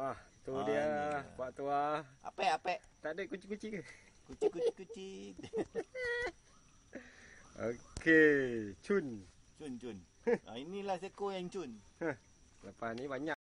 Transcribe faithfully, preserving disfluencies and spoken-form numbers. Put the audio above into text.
Ah, tu Ah, dia ni. Pak Tua. Apek, apek. Tak ada kucing-kucing ke? Kucing, kucing, kucing. Okey, cun. Cun, cun. Ah, inilah seekor yang cun. Lepas ni banyak.